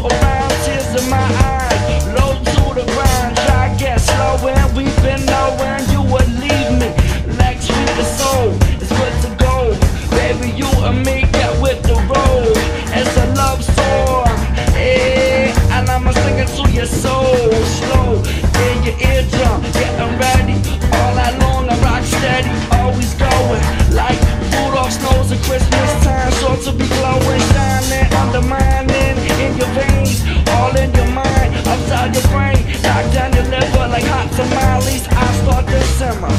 around, tears in my eyes, low to the ground, try get slow, and we've been knowing you would leave me like sweet and soul. It's good to go, baby, you and me get with the road. It's a love song, yeah, and I'ma sing it to your soul, slow, in your eardrum, getting ready, all night long I rock steady, always going, like Rudolph's nose at Christmas time, sure to be glowing, shining, undermining, in your veins, all in your mind, upside your brain, knock down your liver like hot tamales, I start to simmer.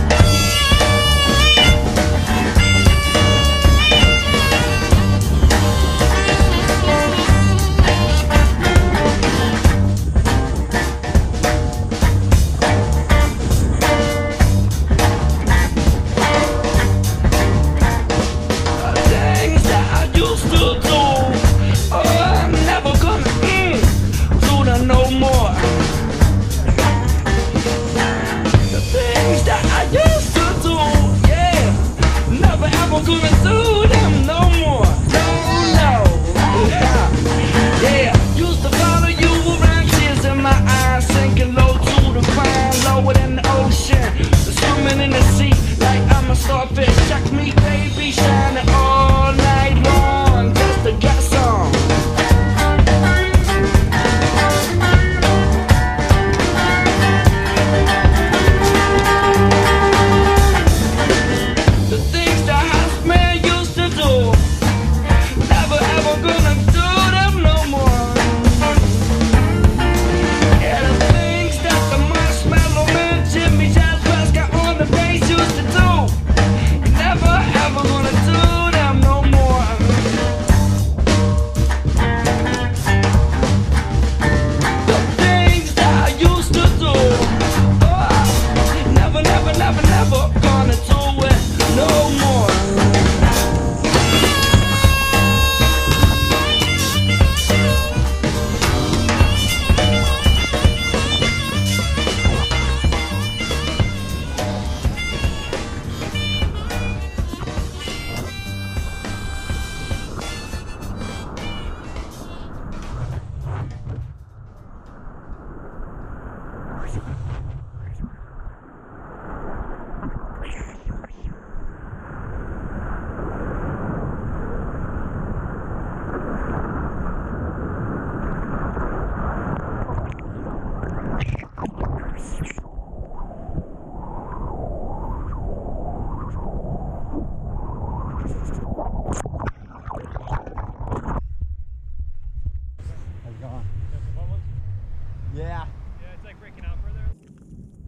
Check me, baby, shining all night long, just to get some. The things that house man used to do, never ever gonna do them no more. Yeah, the things that the Marshmallow Man, Jimmy Jazz Bass got on the bass used to do, never ever gonna do them no more. The things that I used to do, oh, never, never, never, never gonna do it no more. Yeah. Yeah, it's like breaking out further.